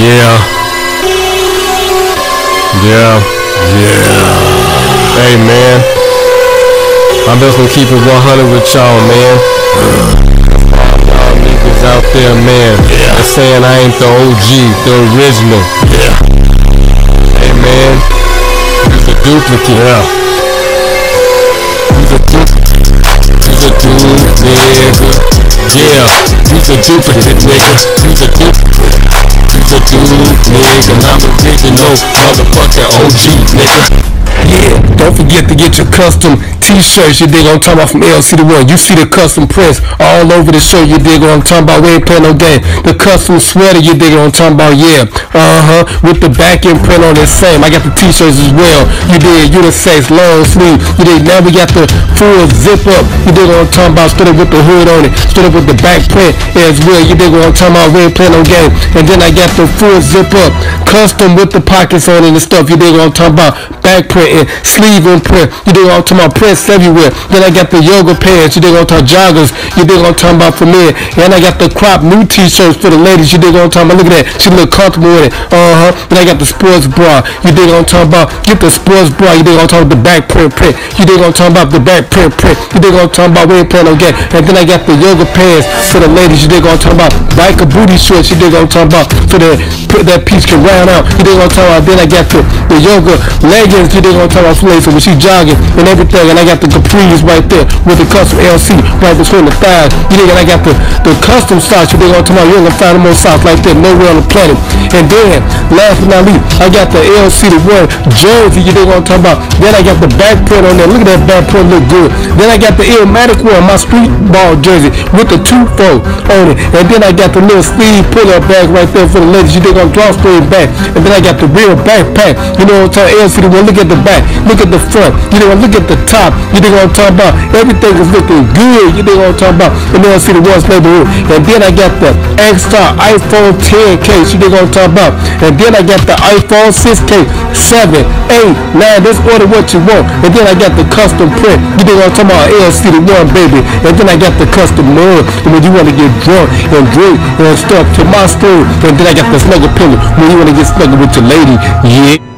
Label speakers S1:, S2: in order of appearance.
S1: Yeah. Yeah. Yeah. Hey, man. I'm just gonna keep it 100 with y'all, man. Y'all niggas out there, man. They're saying I ain't the OG, the original. Yeah. Hey, man. He's a duplicate. Yeah. He's a duplicate. He's a duplicate, nigga. Yeah. He's a duplicate, nigga. He's a duplicate. He's a dude, nigga. I'm original, motherfucking OG, nigga. Yeah, don't forget to get your custom t-shirts, you dig what I'm talking about, from LC the One. You see the custom prints all over the shirt, you dig what I'm talking about, we ain't playing no game. The custom sweater, you dig what I'm talking about, yeah. With the back end print on the same. I got the t-shirts as well. You dig unisex, long sleeve. You dig, now we got the full zip up. You dig what I'm talking about, straight up with the hood on it, straight up with the back print as well. You dig what I'm talking about, we ain't playing no game. And then I got the full zip up, custom with the pockets on it and stuff. You dig what I'm talking about, back print and sleeve and print. You dig what I'm talking about, prints everywhere. Then I got the yoga pants. You dig what I'm talking about, joggers. You dig what I'm talking about, for men. And I got the crop new t-shirts for the ladies. You dig what I'm talking about, look at that. She look comfortable with it. Then I got the sports bra. You dig what I'm talking about, get the sports bra. You dig what I'm talking about, the back print. You dig what I'm talking about, the back print. You dig what I'm talking about, we ain't playing no game. And then I got the yoga pants for the ladies. You dig what I'm talking about, biker booty shorts. You dig what I'm talking about, so that piece can round out. You dig what I'm talking about. Then I got the yoga leggings. You dig what I'm talking about, for when she jogging and everything. And I got the capris right there with the custom LC right between the thighs. You dig, and I got the custom socks. You dig what I'm talking about, you ain't gonna find no more socks like that nowhere on the planet. And then last but not least, I got the LC the One jersey. You dig what I'm talking about. Then I got the back print on there. Look at that back print, look good. Then I got the Illmatic One, my street ball jersey with the 2-4 on it. And then I got the little sleeve pull-up bag right there for the ladies. You dig, on drawstring bag. And then I got the real backpack. You know what I'm talking about, LC the One. Look at the back, look at the front. You dig, look at the top. You dig what I'm talking about. Everything is looking good. You dig what I'm talking about. And then I see the One's neighborhood. And then I got the X-Star iPhone 10 case. You dig what I'm talking about. And then I got the iPhone 6 case, 7, 8, 9. Just order what you want. And then I got the custom print. You dig what I'm talking about, LC the One, baby. And then I got the custom mug. And when you want to get drunk and drink and stuff to my store. And then I got the snuggle pillow when you want to get snuggle with your lady. Yeah.